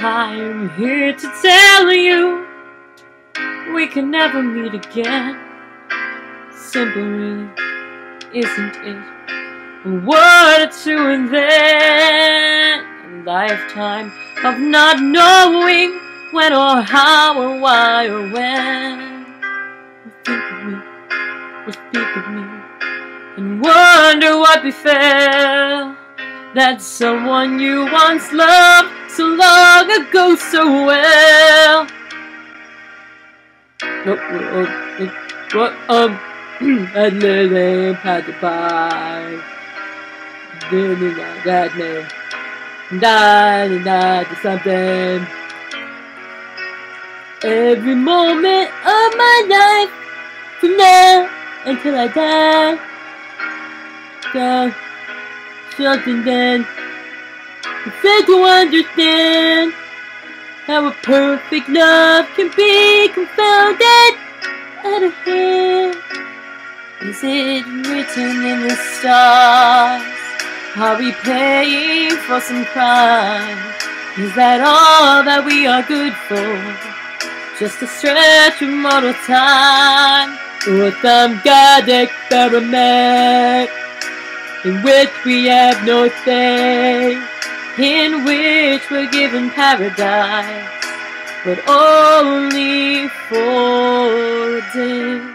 I'm here to tell you we can never meet again. Simple, really, isn't it? A word or two and then a lifetime of not knowing when or how or why or when. You think of me, or speak of me, and wonder what befell that someone you once loved so long ago so well. I literally had to buy. That man died or something. Every moment of my life, from now until I die, got something then. I fail to understand how a perfect love can be confounded out of hand. Is it written in the stars? Are we paying for some crime? Is that all that we are good for? Just a stretch of mortal time, or some god experiment in which we have no say, in which we're given paradise, but only for a day.